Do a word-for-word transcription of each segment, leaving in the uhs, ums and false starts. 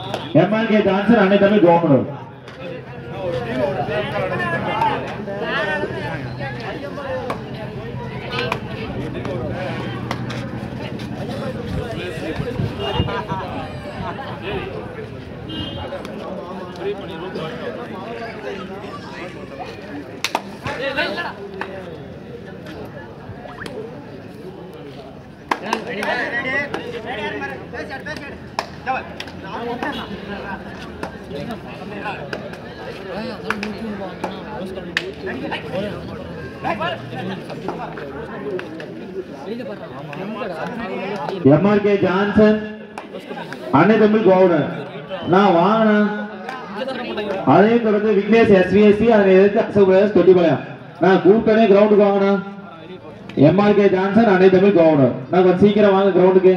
M R K Johnson அன்னை Tamil Kovanur. M R K Johnson அன்னை தமிழ் கோவனூர். நான் வாங்கினா அதையும் தொடர்ந்து Vignesh S V S C அதை எதிர்த்து அசோக் தொட்டிபாளையம். நான் கூப்பிட்டனே கிரவுண்டுக்கு வாங்கினா M R K Johnson அன்னை தமிழ் கோவனூர். நான் கொஞ்சம் சீக்கிரம் வாங்க கிரவுண்டுக்கு.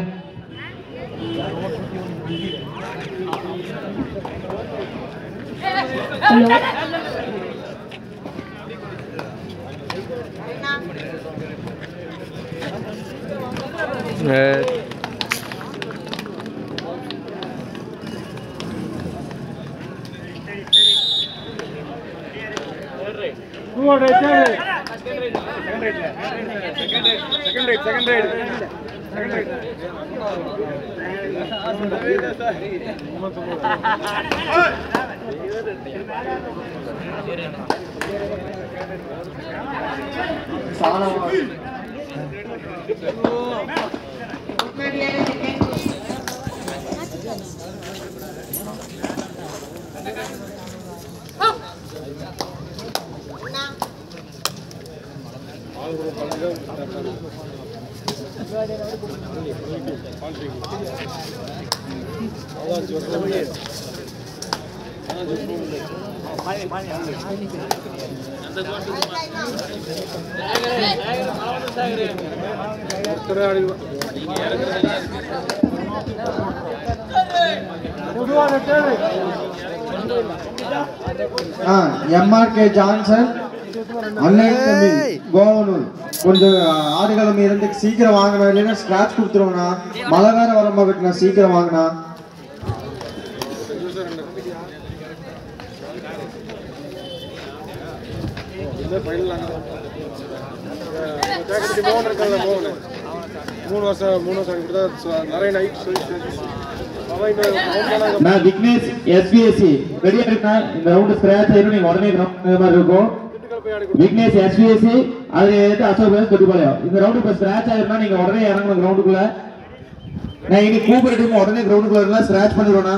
M R K Johnson அன்னை தமிழ் கோவனூர். கொஞ்சம் ஆடுகளம் இருந்து சீக்கிரம் வாங்கினா இல்லைன்னா ஸ்கிராச் கொடுத்துருவோண்ணா. மழை வேற வர மாதிரி சீக்கிரம் வாங்கினா. மூணு வருஷம் மூணு வருஷம் நிறைய நைட் நான் Vignesh S V S C ரெடியா இருக்கா? இந்த ரவுண்ட் ஸ்கிராச் ஆயிரும். நீங்க உடனே கிரவுண்ட் மாதிரி இருக்கும். Vignesh S V S C அது எடுத்து அசோக் தொட்டிபாளையம். இந்த ரவுண்ட் இப்ப ஸ்கிராச் ஆயிருந்தா நீங்க உடனே இறங்கணும் கிரவுண்டுக்குள்ள. நான் இனி கூப்பிட்டு உடனே கிரவுண்டுக்குள்ள எல்லாம் ஸ்கிராச் பண்ணிடுவோண்ணா.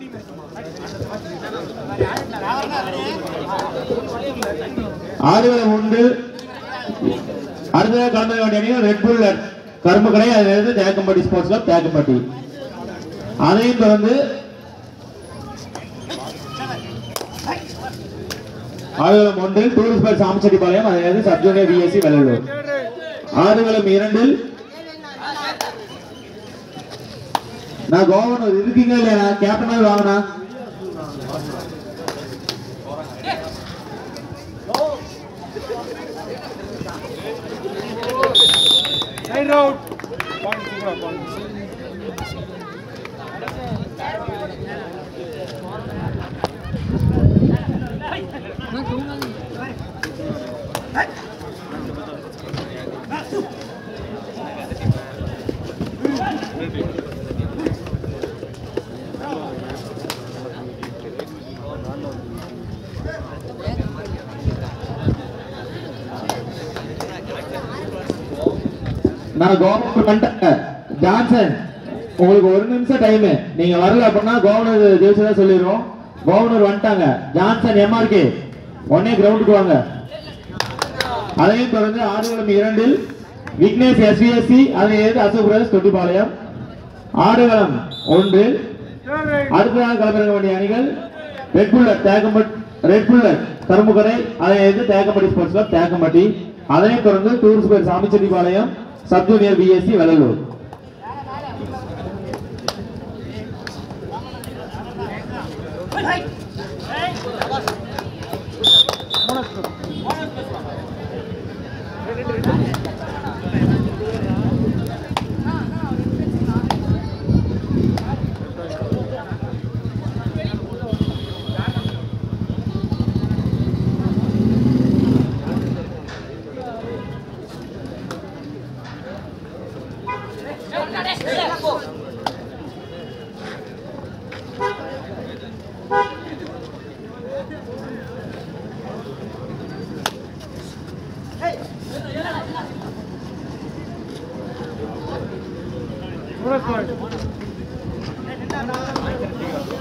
ஆடுகளம் உண்டு. அடுத்ததாக கலந்து வேண்டிய அணிகள் ரெட் புல்லர் கரும்பு கடை, அது தேக்கம்பட்டி ஸ்போர்ட்ஸ் கிளப் தேக்கம்பட்டி. அதையும் தொடர்ந்து ஆடுகளம் ஒன்றில் டூரிஸ்ட் பஸ் சாமிச்செட்டிப்பாளையம், அதாவது sub junior V S C Vellalur. ஆடுகளம் இரண்டில் நான் கோவனூர் இருக்கீங்க இல்லையா? கேப்டனாக வாங்கினா நான் கோவனூர் வந்துட்டேன். ஜான்சன் உங்களுக்கு ஒரு நிமிஷம் டைம், நீங்க வரல அப்படின்னா கோவனூர் ஜெயிச்சதா சொல்லிடுவோம். கோவனூர் வந்துட்டாங்க. ஜான்சன் M R K ஒன்னே கிரவுண்டுக்கு வாங்க. அதையும் தொடர்ந்து ஆடுகளம் இரண்டில் Vignesh S V S C அதை எதிர்த்து அசோக் பிரதேஷ் தொட்டிபாளையம். ஆடுகளம் ஒன்றில் அடுத்ததாக களமிறங்க வேண்டிய அணிகள் red bullet Thekkampatti red bullet Karumbukadai, அதை எதிர்த்து தேக்கம்பட்டி ஸ்போர்ட்ஸ் கிளப் தேக்கம்பட்டி. அதனைத் தொடர்ந்து tourist bus Samichettipalayam sub junior V S C Vellalur.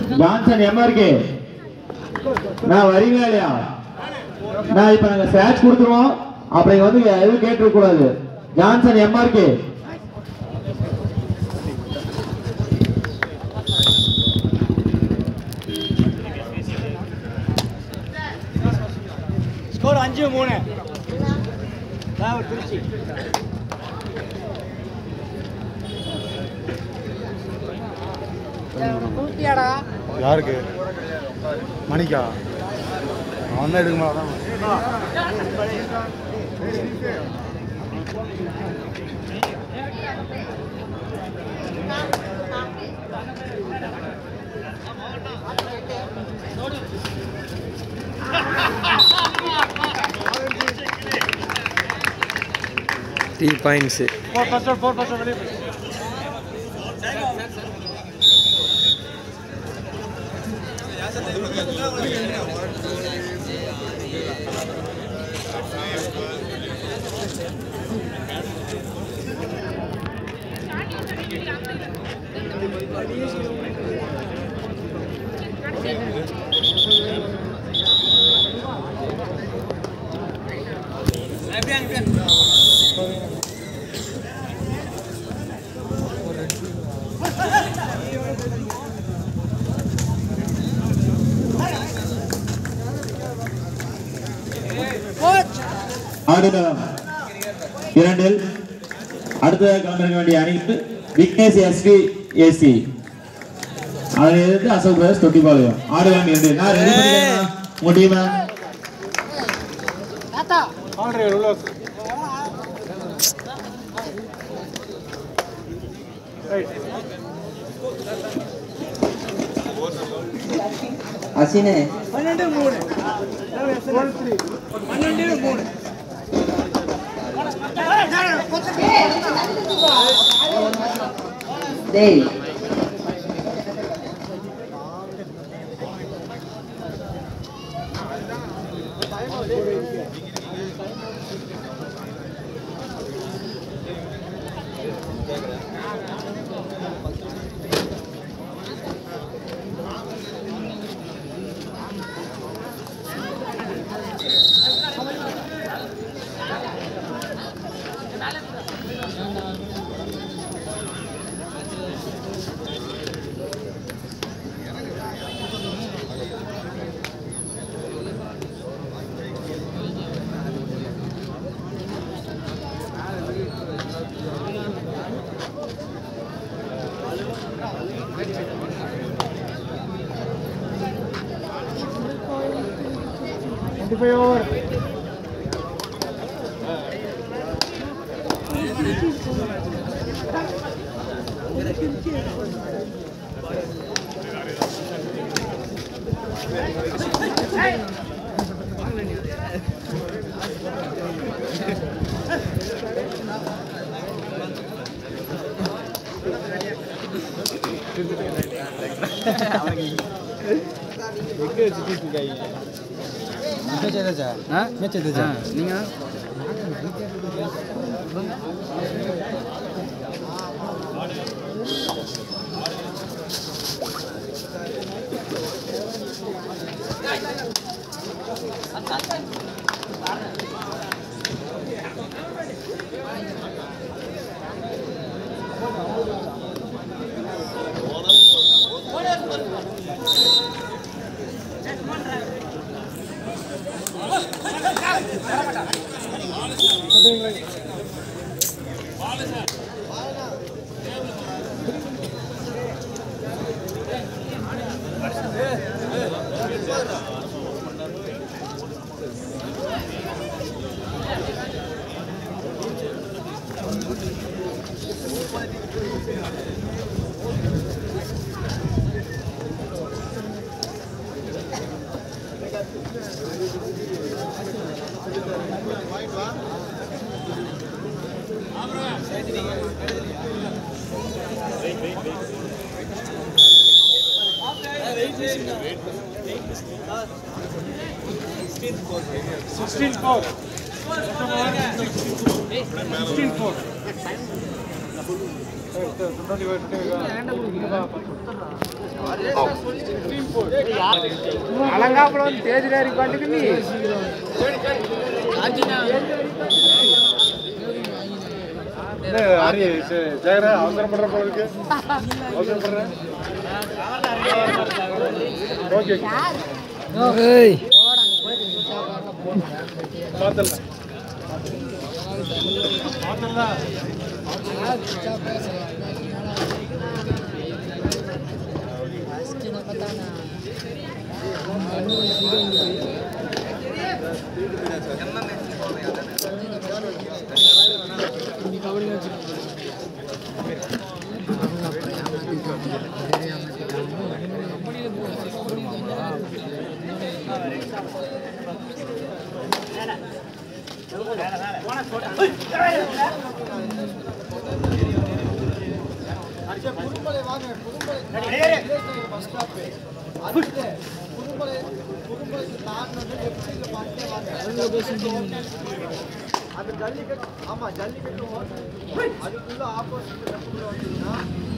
Johnson MRK நான் வரீங்களா இல்லையா? நான் இப்ப நாங்க ஸ்கிராட்ச் கொடுத்துருவோம். அப்புறம் வந்து எதுவும் கேட்டுக்க கூடாது. ஜான்சன் எம்ஆர்கே ஸ்கோர் அஞ்சு மூணு திருச்சி. யாருக்கு மணிக்கா அவன் தான் எடுக்க மாட்டான். Three points four first four first வெளியே ஆடுகளம் இரண்டில் அடுத்ததாக களமிறங்க வேண்டிய அணிக்கு விக்னேஷ் எஸ்வி ஏசி அதை எதிர்த்து அசோக் பிரதர்ஸ் தொட்டிப்பாளையம். ஆடுகளம் இரண்டு நான் ரெடி பண்ணிக்கிறேன் உங்க டீமை. அசினே பன்னெண்டு மூணு பன்னெண்டு மூணு டேய் twenty-five over. நீங்க sixteen four. sixteen four. அலங்காப்புலம் தேஜினாரி பாட்டுக்கு நீ ஹரி ஜெயரா அவசரப்படுற போல இருக்கு அவசரப்படுறேன் ஓகே ஏய் பாத்தல பாத்தல அது ஜல்லிக்கட்டு ஆமா ஜல்லிக்கட்டு அதுக்குள்ள ஆப்போசிட் வந்தீங்கன்னா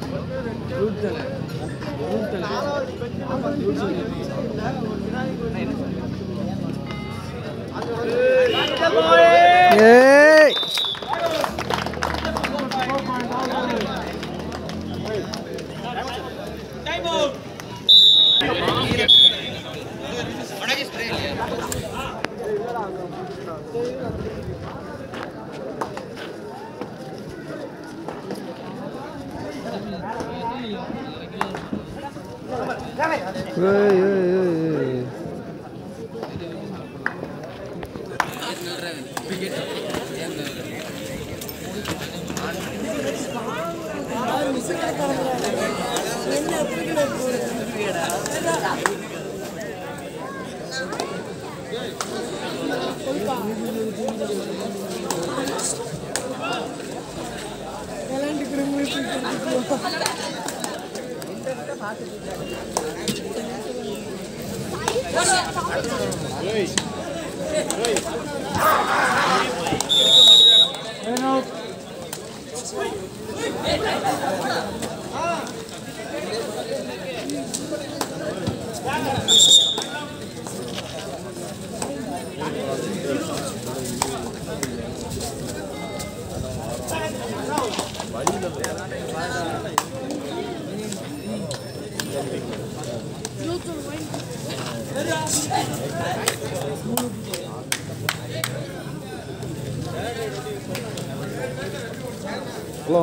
நாலாவது பெஞ்சில் ஒரு விநாயகர் அது ஏய் ஏய் ஏய் ஏய் hello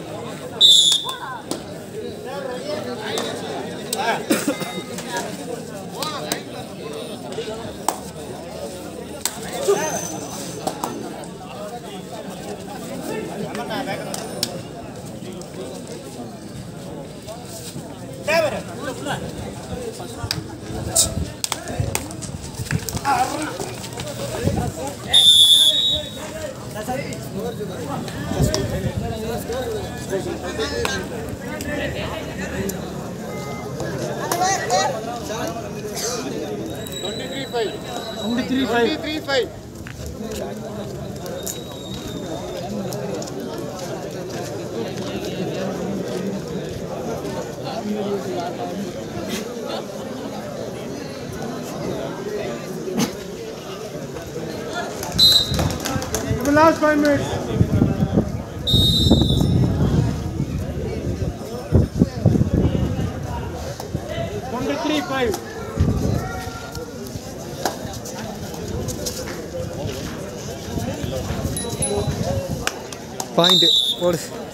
twenty-three five. The last five minutes. twenty-three five. Point போடு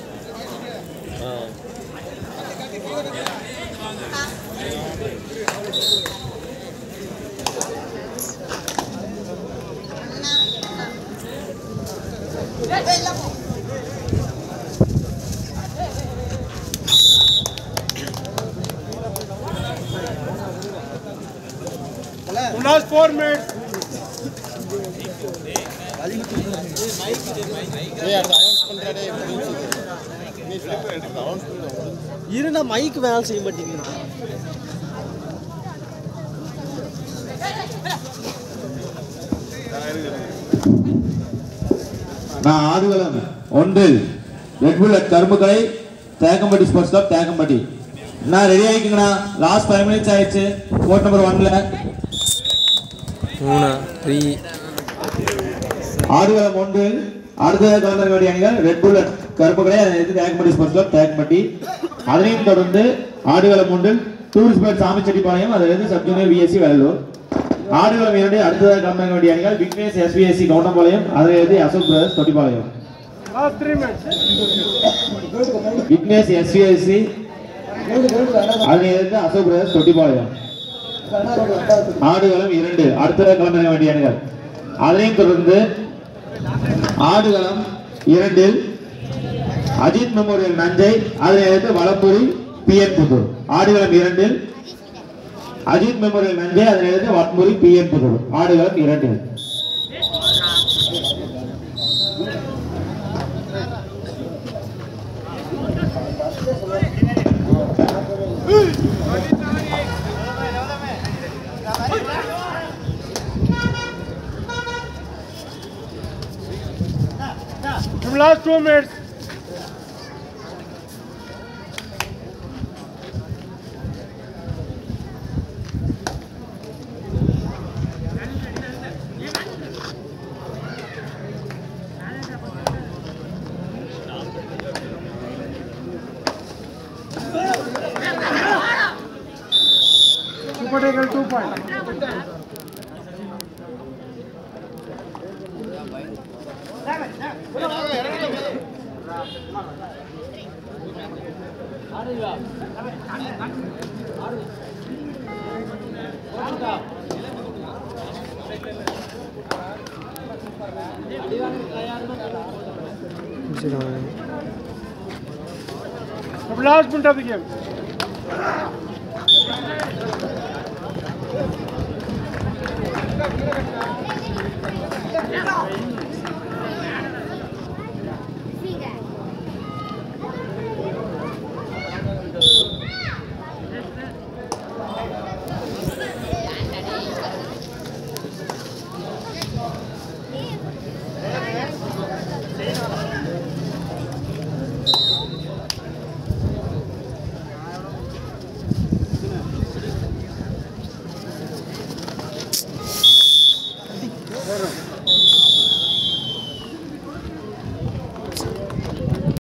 Last four minutes. இருனா மைக் வேலை செய்ய மாட்டேங்குது நான் ஆடுகளம் ஒன்றில் red bullet Karumbukadai Thekkampatti sports club Thekkampatti நான் ரெடி ஆகிக்கங்கண்ணா. லாஸ்ட் ஃபைவ் மினிட்ஸ் ஆயிடுச்சு. கோர்ட் நம்பர் ஒன்ல மூணு த்ரீ ஆடுகளம் ஒன்று. அடுத்ததாக கலந்துக்க வேண்டிய அணிகள் ரெட் புல்லட் கருப்பு கடை, அதை எதிர்த்து தேக்கம்பட்டி ஸ்போர்ட்ஸ் கிளப் தேக்கம்பட்டி. அதனையும் தொடர்ந்து ஆடுகளம் ஒன்றில் டூரிஸ்ட் பேட் சாமிச்செட்டிப்பாளையம், அதிலிருந்து சப் ஜூனியர் விஎஸ்சி வேலூர். ஆடுகளம் இரண்டு அடுத்ததாக கலந்துக்க வேண்டிய அணிகள் விக்னேஷ் எஸ்விஎஸ்சி கவுண்டம்பாளையம், அதிலிருந்து அசோக் பிரதர்ஸ் தொட்டிப்பாளையம். விக்னேஷ் எஸ்விஎஸ்சி, அதிலிருந்து அசோக் பிரதர்ஸ் தொட்டிப்பாளையம். ஆடுகளம் இரண்டு அடுத்ததாக கலந்துக்க வேண்டிய அணிகள். அதனையும் தொடர்ந்து ஆடுகளம் இரண்டில் அஜித் மெமோரியல் நஞ்சை, அதனை அடுத்து வளப்புரி பிஎன் புதூர். ஆடுகளம் இரண்டில் அஜித் மெமோரியல் நஞ்சை, அதனை அடுத்து வளப்புரி பிஎன் புதூர். ஆடுகளம் இரண்டில் Last two minutes. Super tackle two point. The last point of the game.